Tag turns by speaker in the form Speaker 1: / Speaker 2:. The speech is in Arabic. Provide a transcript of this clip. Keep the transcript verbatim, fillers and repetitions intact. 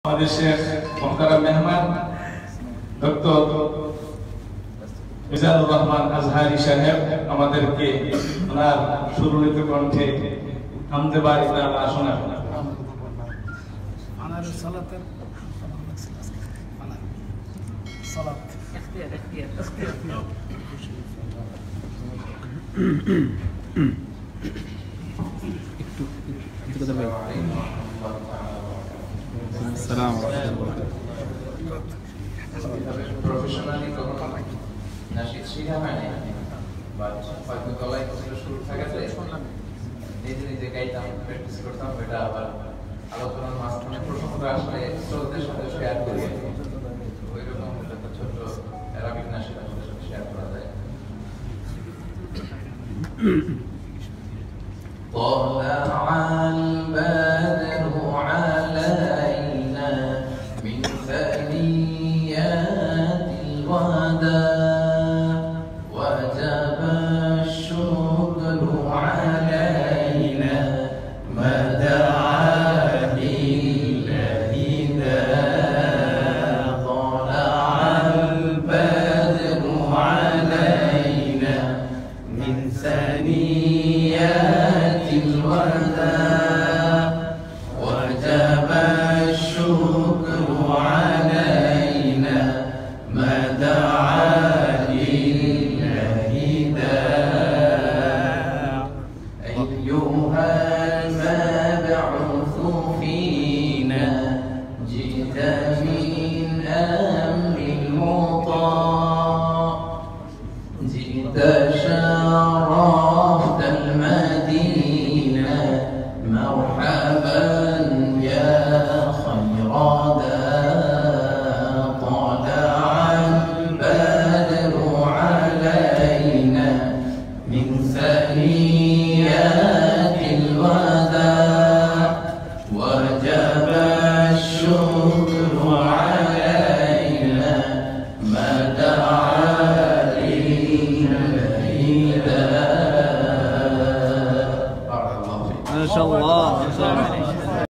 Speaker 1: আমাদের শেখ মোহতারাম মেহমান ডক্টর মিজানুর রহমান আজহারি সাহেব আমাদেরকে ওনার সুরলিত কণ্ঠে হামদে বাড়ি তাআলা শোনাবেন।
Speaker 2: আনার সালাতের সালাত ইখতিয়ার ইখতিয়ার একটু একটু কথা বলি। আসসালামু আলাইকুম।
Speaker 3: প্রফেশনালি কখনো নাশিদ শিখা হয় না, বা হয়তো গলায় কিছু সুর থাকাতে নিজে নিজে গাইতাম, প্র্যাকটিস করতাম। এটা আবার আলোচনার মাঝখানে প্রসঙ্গটা আসলে শ্রোতাদের সাথে শেয়ার করি। ওই রকম একটা ছোট্ট অ্যারাবিক নাশিদ আসলে শেয়ার করা যায়। طلع البدر علينا من ثنيات الوداع وجب الشكر علينا ما دعا لله داع. طلع البدر علينا من ثنيات الوداع وجب الشكر علينا ما دعا لله داع. أيها المبعوث فينا جئت من أمر المطاع جئت شرفت المدينة مرحبا يا خير داع. طلع البدر علينا من ثنيات الوداع وجب الشكر